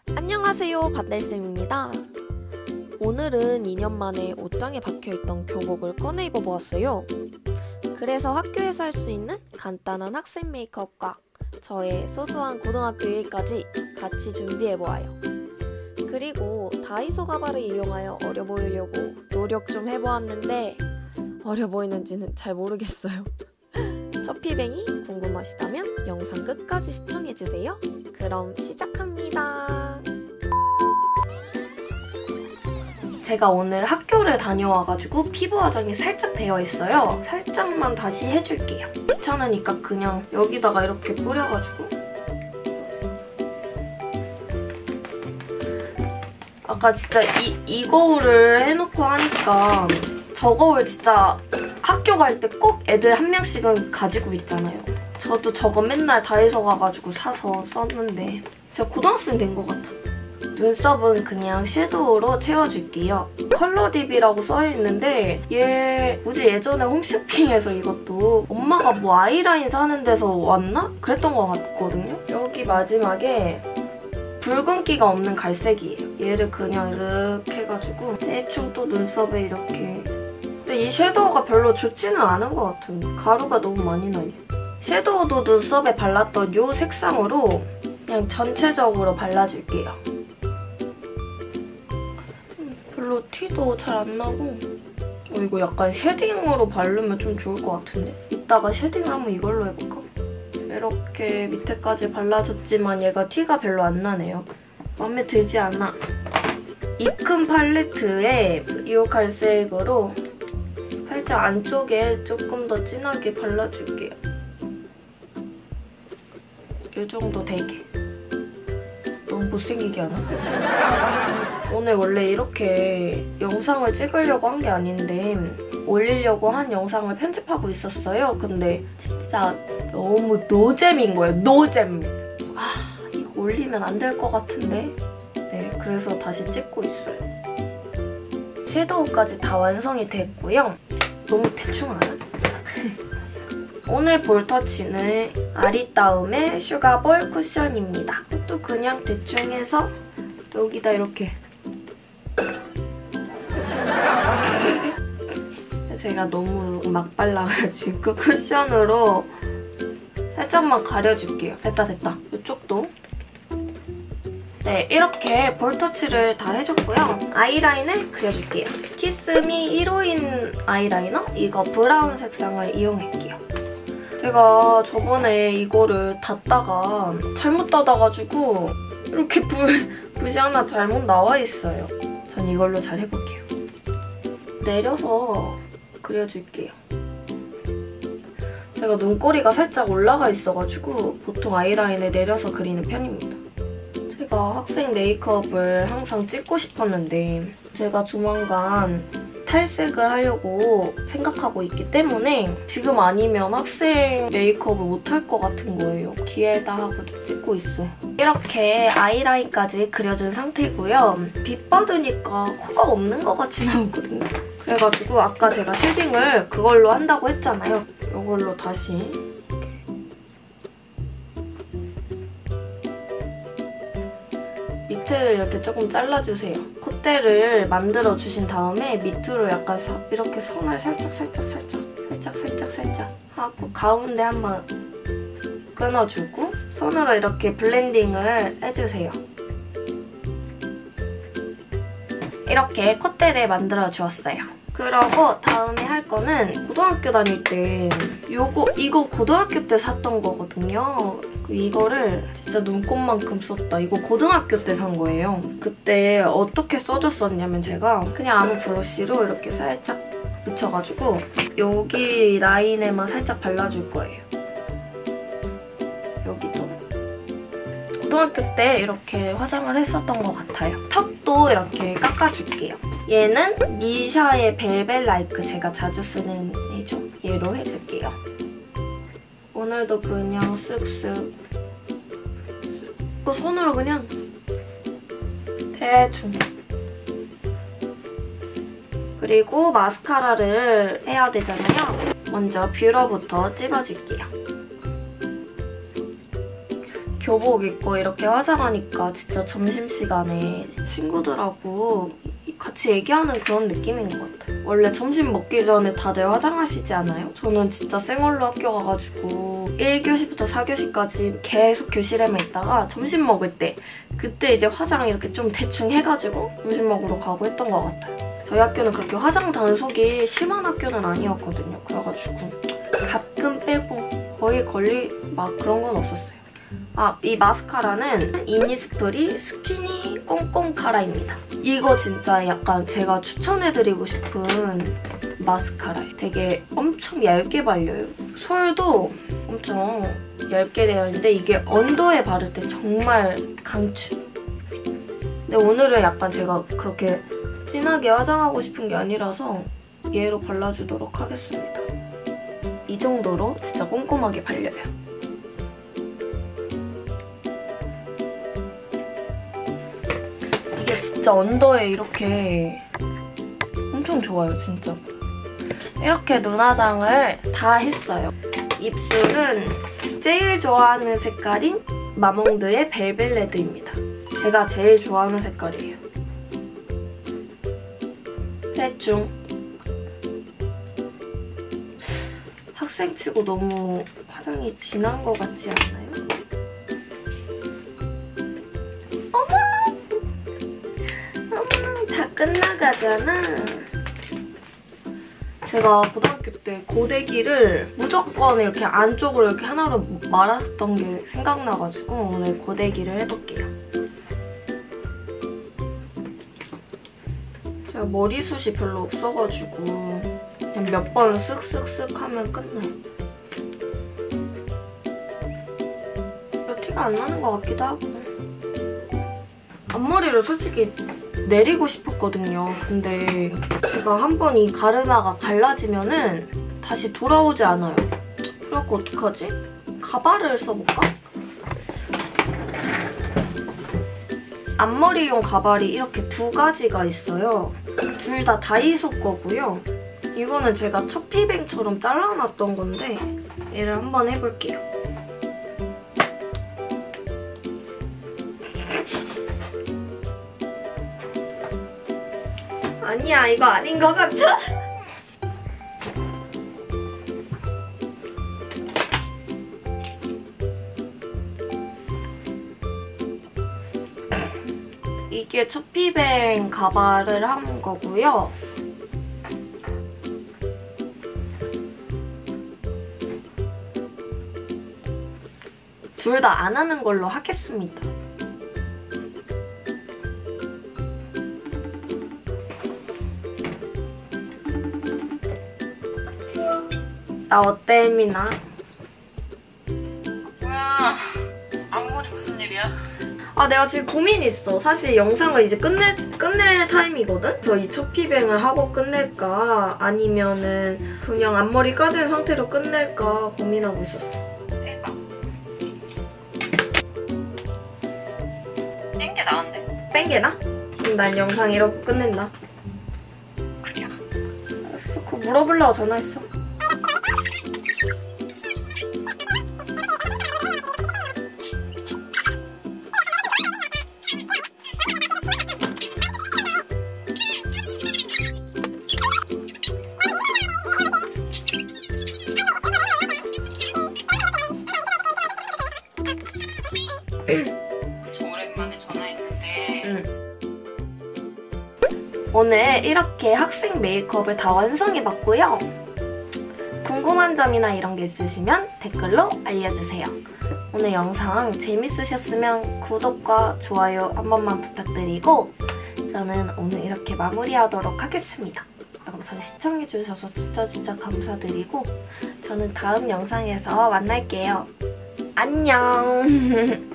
안녕하세요, 반달쌤입니다. 오늘은 2년 만에 옷장에 박혀있던 교복을 꺼내 입어보았어요. 그래서 학교에서 할 수 있는 간단한 학생 메이크업과 저의 소소한 고등학교 일까지 같이 준비해보아요. 그리고 다이소 가발을 이용하여 어려 보이려고 노력 좀 해보았는데 어려 보이는지는 잘 모르겠어요. 처피뱅이 궁금하시다면 영상 끝까지 시청해주세요. 그럼 시작합니다. 제가 오늘 학교를 다녀와가지고 피부 화장이 살짝 되어 있어요. 살짝만 다시 해줄게요. 귀찮으니까 그냥 여기다가 이렇게 뿌려가지고 아까 진짜 이 거울을 해놓고 하니까 저 거울 진짜 학교 갈 때 꼭 애들 한 명씩은 가지고 있잖아요. 저도 저거 맨날 다이소 가가지고 사서 썼는데 진짜 고등학생 된 것 같아. 눈썹은 그냥 섀도우로 채워줄게요. 컬러딥이라고 써있는데 얘 뭐지 예전에 홈쇼핑에서 이것도 엄마가 뭐 아이라인 사는 데서 왔나? 그랬던 것 같거든요. 여기 마지막에 붉은기가 없는 갈색이에요. 얘를 그냥 이렇게 해가지고 대충 또 눈썹에 이렇게. 근데 이 섀도우가 별로 좋지는 않은 것 같아요. 가루가 너무 많이 나요. 섀도우도 눈썹에 발랐던 이 색상으로 그냥 전체적으로 발라줄게요. 별로 티도 잘 안 나고 이거 약간 쉐딩으로 바르면 좀 좋을 것 같은데? 이따가 쉐딩을 한번 이걸로 해볼까? 이렇게 밑에까지 발라줬지만 얘가 티가 별로 안 나네요. 마음에 들지 않아. 입금 팔레트에 이 갈색으로 살짝 안쪽에 조금 더 진하게 발라줄게요. 이 정도 되게. 너무 못생기게 하나? 오늘 원래 이렇게 영상을 찍으려고 한 게 아닌데 올리려고 한 영상을 편집하고 있었어요. 근데 진짜 너무 노잼인 거예요. 노잼! 이거 올리면 안 될 것 같은데? 네, 그래서 다시 찍고 있어요. 섀도우까지 다 완성이 됐고요. 너무 대충 안 하네. 오늘 볼터치는 아리따움의 슈가볼 쿠션입니다. 또 그냥 대충 해서 여기다 이렇게 제가 너무 막 발라가지고 쿠션으로 살짝만 가려줄게요. 됐다. 이쪽도. 네, 이렇게 볼터치를 다 해줬고요. 아이라인을 그려줄게요. 키스미 1호인 아이라이너? 이거 브라운 색상을 이용할게요. 제가 저번에 이거를 닫다가 잘못 닫아가지고 이렇게 붓이 하나 잘못 나와 있어요. 전 이걸로 잘 해볼게요. 내려서 그려줄게요. 제가 눈꼬리가 살짝 올라가 있어가지고 보통 아이라인을 내려서 그리는 편입니다. 제가 학생 메이크업을 항상 찍고 싶었는데 제가 조만간 탈색을 하려고 생각하고 있기 때문에 지금 아니면 학생 메이크업을 못할 것 같은 거예요. 기회다 하고 찍고 있어요. 이렇게 아이라인까지 그려준 상태고요. 빛 받으니까 코가 없는 것 같지는 않거든요. 그래가지고 아까 제가 쉐딩을 그걸로 한다고 했잖아요. 이걸로 다시 밑에를 이렇게 조금 잘라주세요. 콧대를 만들어주신 다음에 밑으로 약간 이렇게 선을 살짝 하고 가운데 한번 끊어주고 손으로 이렇게 블렌딩을 해주세요. 이렇게 콧대를 만들어주었어요. 그러고 다음에 할 거는 고등학교 다닐 때 이거 고등학교 때 샀던 거거든요. 이거를 진짜 눈곱만큼 썼다. 이거 고등학교 때 산 거예요. 그때 어떻게 써줬었냐면 제가 그냥 아무 브러쉬로 이렇게 살짝 묻혀가지고 여기 라인에만 살짝 발라줄 거예요. 여기도. 고등학교 때 이렇게 화장을 했었던 것 같아요. 턱도 이렇게 깎아줄게요. 얘는 미샤의 벨벳 라이크 제가 자주 쓰는 애죠. 얘로 해줄게요. 오늘도 그냥 쓱쓱 손으로 그냥 대충. 그리고 마스카라를 해야 되잖아요. 먼저 뷰러부터 찝어줄게요. 교복 입고 이렇게 화장하니까 진짜 점심시간에 친구들하고 같이 얘기하는 그런 느낌인 것 같아요. 원래 점심 먹기 전에 다들 화장하시지 않아요? 저는 진짜 생얼로 학교 가가지고 1교시부터 4교시까지 계속 교실에만 있다가 점심 먹을 때 그때 이제 화장 이렇게 좀 대충 해가지고 점심 먹으러 가고 했던 것 같아요. 저희 학교는 그렇게 화장 단속이 심한 학교는 아니었거든요. 그래가지고 가끔 빼고 거의 막 그런 건 없었어요. 이 마스카라는 이니스프리 스키니 꽁꽁 카라입니다. 이거 진짜 약간 제가 추천해드리고 싶은 마스카라예요. 되게 엄청 얇게 발려요. 솔도 엄청 얇게 되어 있는데 이게 언더에 바를 때 정말 강추. 근데 오늘은 약간 제가 그렇게 진하게 화장하고 싶은 게 아니라서 얘로 발라주도록 하겠습니다. 이 정도로 진짜 꼼꼼하게 발려요. 진짜 언더에 이렇게 엄청 좋아요, 진짜. 이렇게 눈화장을 다 했어요. 입술은 제일 좋아하는 색깔인 마몽드의 벨벳레드입니다. 제가 제일 좋아하는 색깔이에요. 대충. 학생치고 너무 화장이 진한 것 같지 않나요? 다 끝나가잖아. 제가 고등학교 때 고데기를 무조건 이렇게 안쪽으로 이렇게 하나로 말았던 게 생각나가지고 오늘 고데기를 해볼게요. 제가 머리숱이 별로 없어가지고 그냥 몇 번 쓱쓱쓱 하면 끝나요. 별로 티가 안 나는 것 같기도 하고. 앞머리를 솔직히 내리고 싶었거든요. 근데 제가 한 번 이 가르마가 갈라지면은 다시 돌아오지 않아요. 그래갖고 어떡하지? 가발을 써볼까? 앞머리용 가발이 이렇게 두 가지가 있어요. 둘 다 다이소 거고요. 이거는 제가 첫피뱅처럼 잘라놨던 건데 얘를 한번 해볼게요. 아니야, 이거 아닌 것 같아. 이게 첫피뱅 가발을 한 거고요. 둘 다 안 하는 걸로 하겠습니다. 나 어때, 혜민아? 뭐야, 앞머리 무슨 일이야? 내가 지금 고민이 있어. 사실 영상을 이제 끝낼 타임이거든? 그래서 이 첫피뱅을 하고 끝낼까 아니면은 그냥 앞머리 까진 상태로 끝낼까 고민하고 있었어. 대박. 뺀 게 나은데? 뺀 게 나? 그럼 난 영상 이러고 끝낸다. 그래. 알았어. 그거 물어보려고 전화했어. 저 오랜만에 전화했는데 오늘 이렇게 학생 메이크업을 다 완성해봤고요. 궁금한 점이나 이런 게 있으시면 댓글로 알려주세요. 오늘 영상 재밌으셨으면 구독과 좋아요 한 번만 부탁드리고 저는 오늘 이렇게 마무리하도록 하겠습니다. 영상 시청해주셔서 진짜 감사드리고 저는 다음 영상에서 만날게요. 안녕!